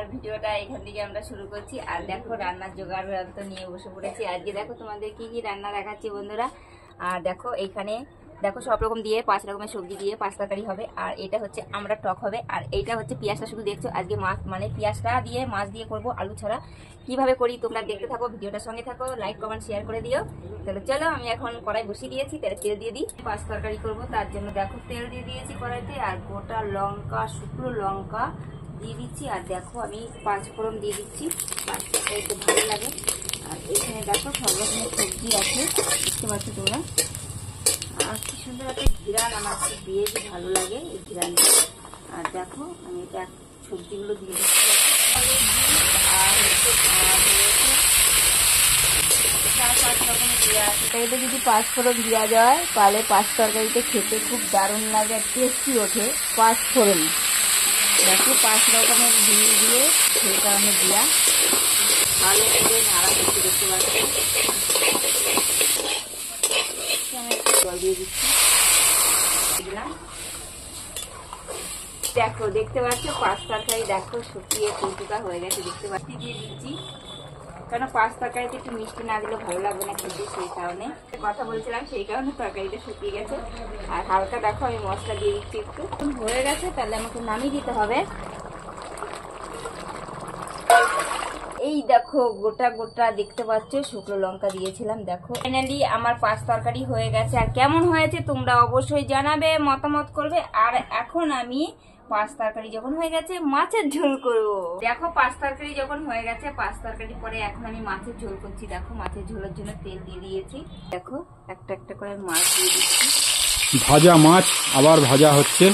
ভিডিওটা এখান থেকে আমরা শুরু করছি। আর দেখো রান্নার জোগাড় নিয়ে বসে পড়েছি। আজকে দেখো তোমাদের কি কি রান্না দেখাচ্ছি বন্ধুরা। আর দেখো এইখানে দেখো সব রকম দিয়ে 5 রকমের সবজি দিয়ে 5 তরকারি হবে। আর এটা হচ্ছে আমরা টক হবে। আর এইটা হচ্ছে পেঁয়াজটা শুধু দেখছো, আজকে মাছ মানে পেঁয়াজটা দিয়ে মাছ দিয়ে করব, আলু ছাড়া। কিভাবে করি তোমরা দেখতে থাকো, ভিডিওটার সঙ্গে থাকো, লাইক কমেন্ট শেয়ার করে দিও। তাহলে চলো আমি এখন কড়াই বসিয়ে দিয়েছি, তাহলে তেল দিয়ে দিই। 5 তরকারি করবো, তার জন্য দেখো তেল দিয়ে দিয়েছি কড়াইতে। আর গোটা লঙ্কা, শুকনো লঙ্কা দিয়ে দিচ্ছি। আর দেখো আমি 5 ফোড়ন দিয়ে দিচ্ছি, 5 তরকারিতে ভালো লাগে। আর এখানে দেখো সব রকমের সবজি আছে, দেখতে পাচ্ছ তোমরা। আর কি সুন্দর একটা ঘিরান, আমার খুব বেশ ভালো লাগে এই ঘিরানটা। আর দেখো আমি এটা সবজিগুলো দিয়ে দিচ্ছি। আর এটা যদি 5 ফোড়ন দেওয়া যায় তাহলে 5 তরকারিতে খেতে খুব দারুণ লাগে, টেস্টি ওঠে। 5 ফোড়ন দেখো 5 রকমের দিয়ে সেই কারণে দিয়া ভালো করে নাড়া করতে দেখতে পাচ্ছি। আমি জল দিয়ে দিচ্ছি, দিলাম। দেখো দেখতে পাচ্ছ 5 তরকারি দেখো শুকিয়ে টুকটুকা হয়ে গেছে, দেখতে পাচ্ছি। দিয়ে দিচ্ছি, কারণ 5 তরকারিতে একটু মিষ্টি না দিলে ভালো লাগবে না খেতে, সেই কারণে কথা বলছিলাম, সেই কারণে তরকারিটা শুকিয়ে গেছে। আর হালকা দেখো আমি মশলা দিয়ে দিচ্ছি, একটু হয়ে গেছে, তাহলে আমাকে নামিয়ে দিতে হবে। এই দেখো গোটা গোটা দেখতে পাচ্ছ শুকনো লঙ্কা দিয়েছিলাম। দেখো ফাইনালি আমার 5 তরকারি হয়ে গেছে। আর কেমন হয়েছে তোমরা অবশ্যই জানাবে, মতামত করবে। আর এখন আমি 5 তরকারি যখন হয়ে গেছে মাছের ঝোল করবো। দেখো 5 তরকারি যখন হয়ে গেছে, 5 তরকারি পরে এখন আমি মাছের ঝোল করছি। দেখো মাছের ঝোলের জন্য তেল দিয়ে দিয়েছি। দেখো একটা একটা করে মাছ দিয়ে দিচ্ছি। ভাজা মাছ আবার ভাজা হচ্ছে।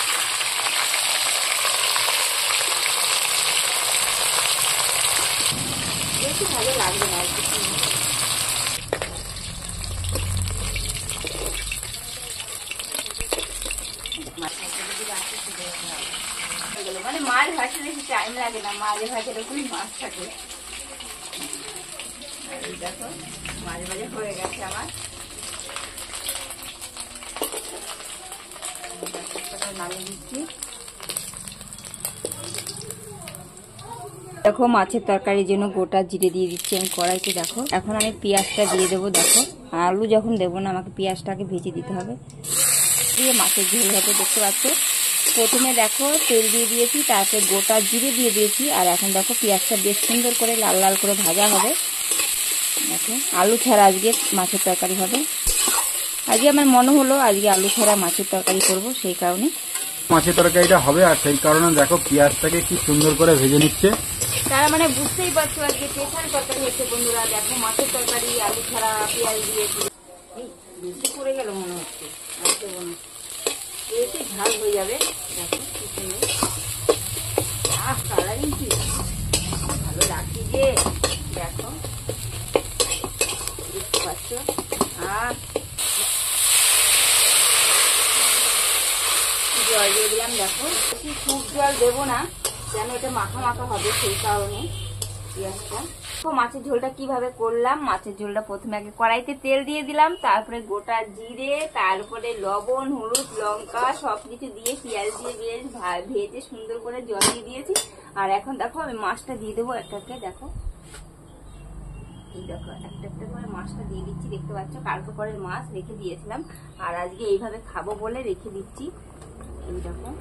বেশি ভালো লাগবে না, মানে মাছ ভাজতে বেশি টাইম লাগে না, মাঝে ভাজে এরকমই মাছ থাকে। দেখো মাঝে মাঝে হয়ে গেছে আমার। নামিয়ে দিচ্ছি। দেখো মাছের তরকারির জন্য গোটা জিরে দিয়ে দিচ্ছি আমি কড়াইতে। দেখো এখন আমি পেঁয়াজটা দিয়ে দেবো। দেখো আলু যখন দেবো না, আমাকে পেঁয়াজটাকে ভেজে দিতে হবে, দিয়ে মাছের ঝোল হবে। দেখতে পাচ্ছ প্রথমে দেখো তেল দিয়ে দিয়েছি, তারপরে গোটা জিরে দিয়ে দিয়েছি। আর এখন দেখো পেঁয়াজটা বেশ সুন্দর করে লাল লাল করে ভাজা হবে। দেখো আলু ছাড়া আজকে মাছের তরকারি হবে। আজকে আমার মনে হলো আজকে আলু ছাড়া মাছের তরকারি করব, সেই কারণে মাছের তরকারিটা হবে। আর সেই কারণে দেখো পেঁয়াজটাকে কি সুন্দর করে ভেজে নিচ্ছে। তার মানে বুঝতেই পারছো আজকে স্পেশাল তরকারি হচ্ছে বন্ধুরা। দেখো মাছের তরকারি আলু ছাড়া পেঁয়াজ দিয়েছি। বেশি পড়ে গেল মনে হচ্ছে, বেশি ঝাল হয়ে যাবে। দেখো কি সুন্দর কালারিং, কি ভালো লাগছে যে। দেখো দেখতে পাচ্ছ। আর জল দিয়ে দিলাম। দেখো বেশি খুব জল দেবো না, যেন এটা মাখা মাখা হবে, সেই কারণে পেঁয়াজটা। তো মাছের ঝোলটা কিভাবে করলাম, মাছের ঝোলটা প্রথমে আগে কড়াইতে তেল দিয়ে দিলাম, তারপরে গোটা জিরে, তারপরে লবণ, হলুদ, লঙ্কা সবকিছু দিয়ে পেঁয়াজ দিয়ে বেশ ভেজে সুন্দর করে জল দিয়ে দিয়েছি। আর এখন দেখো আমি মাছটা দিয়ে দেবো একটা একটা। দেখো এই দেখো একটা একটা করে মাছটা দিয়ে দিচ্ছি, দেখতে পাচ্ছ কালকে পরের মাছ রেখে দিয়েছিলাম। আর আজকে এইভাবে খাবো বলে রেখে দিচ্ছি। এই দেখো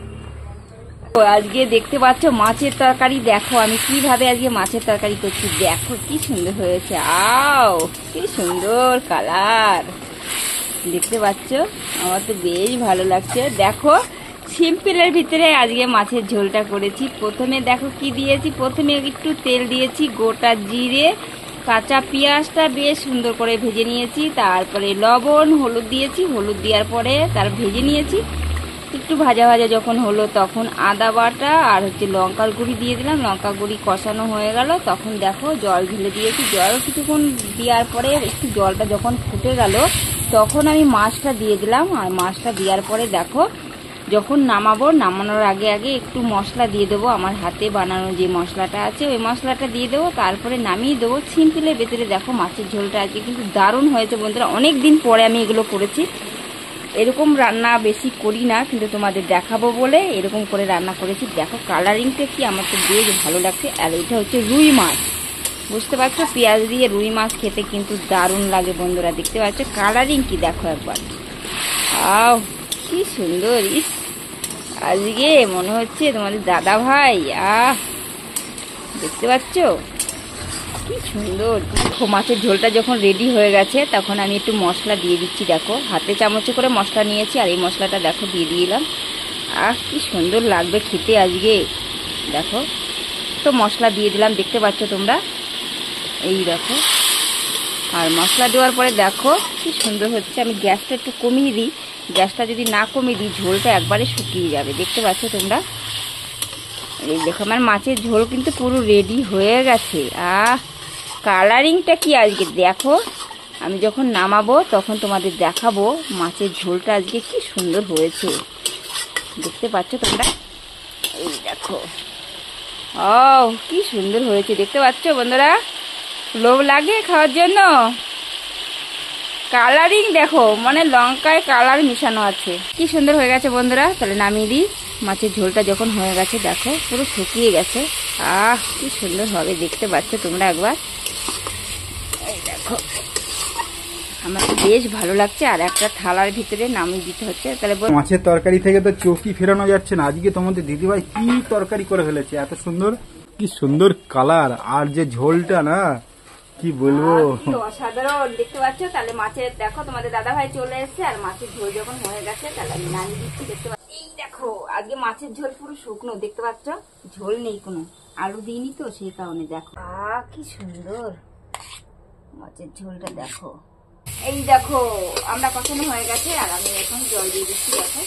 আজকে দেখতে পাচ্ছ মাছের তরকারি। দেখো আমি কিভাবে আজকে মাছের তরকারি করছি, দেখো কি সুন্দর হয়েছে। আও কি সুন্দর কালার, দেখতে পাচ্ছ আমার তো বেশ ভালো লাগছে। দেখো সিম্পলের ভিতরে আজকে মাছের ঝোলটা করেছি। প্রথমে দেখো কি দিয়েছি, প্রথমে একটু তেল দিয়েছি, গোটা জিরে, কাঁচা পেঁয়াজটা বেশ সুন্দর করে ভেজে নিয়েছি, তারপরে লবণ হলুদ দিয়েছি, হলুদ দেওয়ার পরে তার ভেজে নিয়েছি। একটু ভাজা ভাজা যখন হলো তখন আদা বাটা আর হচ্ছে লঙ্কার গুঁড়ি দিয়ে দিলাম। লঙ্কা গুঁড়ি কষানো হয়ে গেল, তখন দেখো জল ঢেলে দিয়েছি। জল কিছুক্ষণ দেওয়ার পরে একটু জলটা যখন ফুটে গেল তখন আমি মাছটা দিয়ে দিলাম। আর মাছটা দেওয়ার পরে দেখো যখন নামানোর আগে আগে একটু মশলা দিয়ে দেবো, আমার হাতে বানানো যে মশলাটা আছে ওই মশলাটা দিয়ে দেবো, তারপরে নামিয়ে দেবো। সিম্পলের ভেতরে দেখো মাছের ঝোলটা আজকে কিন্তু দারুণ হয়েছে বন্ধুরা, অনেক দিন পরে আমি এগুলো করেছি। এরকম রান্না বেশি করি না, কিন্তু তোমাদের দেখাবো বলে এরকম করে রান্না করেছি। দেখো কালারিংটা কি, আমার তো বেশ ভালো লাগছে। আর এটা হচ্ছে রুই মাছ, বুঝতে পারছো, পেঁয়াজ দিয়ে রুই মাছ খেতে কিন্তু দারুণ লাগে বন্ধুরা। দেখতে পাচ্ছ কালারিং কি, দেখো একবার, আও কি সুন্দর। ইস, আজকে মনে হচ্ছে তোমাদের দাদা ভাই। দেখতে পাচ্ছ কি সুন্দর। মাছের ঝোলটা যখন রেডি হয়ে গেছে তখন আমি একটু মশলা দিয়ে দিচ্ছি। দেখো হাতে চামচে করে মশলা নিয়েছি, আর এই মশলাটা দেখো দিয়ে দিলাম। কি সুন্দর লাগবে খেতে আজকে। দেখো তো মশলা দিয়ে দিলাম, দেখতে পাচ্ছ তোমরা, এই দেখো। আর মশলা দেওয়ার পরে দেখো কি সুন্দর হচ্ছে। আমি গ্যাসটা একটু কমিয়ে দিই, গ্যাসটা যদি না কমিয়ে দিই ঝোলটা একবারে শুকিয়ে যাবে। দেখতে পাচ্ছ তোমরা, এই দেখো আমার মাছের ঝোল কিন্তু পুরো রেডি হয়ে গেছে। কালারিংটা কি আজকে দেখো। আমি যখন নামাবো তখন তোমাদের দেখাবো মাছের ঝোলটা আজকে কি সুন্দর হয়েছে। দেখতে পাচ্ছ তোমরা, এই দেখো, কি সুন্দর হয়েছে। দেখতে পাচ্ছ বন্ধুরা, লোভ লাগে খাওয়ার জন্য। কালারিং দেখো, মানে লঙ্কায় কালার মিশানো আছে। কি সুন্দর হয়ে গেছে বন্ধুরা। তাহলে নামিয়ে দিই। মাছের ঝোলটা যখন হয়ে গেছে দেখো পুরো শুকিয়ে গেছে। কি সুন্দর হবে, দেখতে পাচ্ছ তোমরা একবার, এই দেখো। আমার তো বেশ ভালো লাগছে। আর একটা থালার ভিতরে নামিয়ে দিতে হচ্ছে। তাহলে মাছের তরকারি থেকে তো চোখই ফেরানো যাচ্ছে না। আজকে তোমাদের দিদিভাই কি তরকারি করে ফেলেছে, এত সুন্দর, কি সুন্দর কালার, আর যে ঝোলটা না কি বলবো, অসাধারণ। দেখতে পাচ্ছ, তাহলে মাছের দেখো তোমাদের দাদা ভাই চলে এসেছে, আর মাছের ঝোল যখন হয়ে গেছে তাহলে আমি নামিয়ে দিচ্ছি। দেখতে পাচ্ছ, এই দেখো আজকে মাছের ঝোল পুরো শুকনো। দেখতে পাচ্ছ ঝোল নেই কোনো, আলু দিইনি তো সেই কারণে। দেখো কি সুন্দর মাছের ঝোলটা দেখো। এই দেখো আমরা কষানো হয়ে গেছে, আর আমি এখন জল দিয়ে দিচ্ছি। দেখো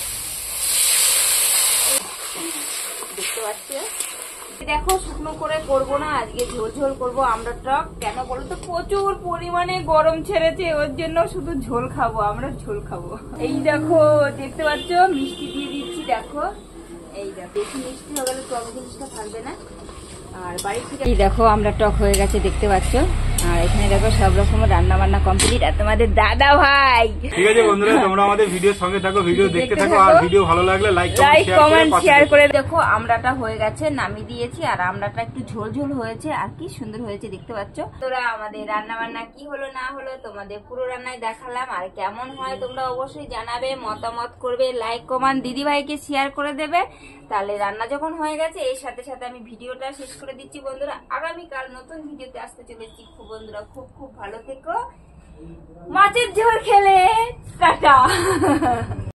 দেখতে পাচ্ছ, দেখো শুকনো করে করবো না আজকে, ঝোল ঝোল করবো আমরা টক। কেন বলো তো, প্রচুর পরিমাণে গরম ছেড়েছে, ওর জন্য শুধু ঝোল খাবো, আমরা ঝোল খাবো। এই দেখো দেখতে পাচ্ছ, মিষ্টি দিয়ে দিচ্ছি। দেখো এই দেখো, বেশি মিষ্টি হয়ে গেলে টক জিনিসটা থাকবে না। আর বাড়ি থেকে এই দেখো আমরা টক হয়ে গেছে, দেখতে পাচ্ছ। আর এখানে দেখো সব রকম রান্না বান্না কমপ্লিট। আর তোমাদের দাদা ভাই, ঠিক আছে বন্ধুরা, তোমরা আমাদের ভিডিওর সঙ্গে থাকো, ভিডিও দেখতে থাকো। আর ভিডিও ভালো লাগলে লাইক কমেন্ট শেয়ার করে। দেখো আমড়াটা হয়ে গেছে, নামিয়ে দিয়েছি। আর আমড়াটা একটু ঝোল ঝোল হয়েছে, আর কি সুন্দর হয়েছে দেখতে পাচ্ছ। তোরা আমাদের রান্না বান্না কি হলো না হলো তোমাদের পুরো রান্নায় দেখালাম। আর কেমন হয় তোমরা অবশ্যই জানাবে, মতামত করবে, লাইক কমেন্ট দিদি ভাইকে শেয়ার করে দেবে। তাহলে রান্না যখন হয়ে গেছে এর সাথে সাথে আমি ভিডিওটা শেষ করে দিচ্ছি বন্ধুরা। আগামীকাল নতুন ভিডিওতে আসতে চলেছি। বন্ধুরা খুব খুব ভালো থেকো, মাছের ঝোল খেলে টাটা।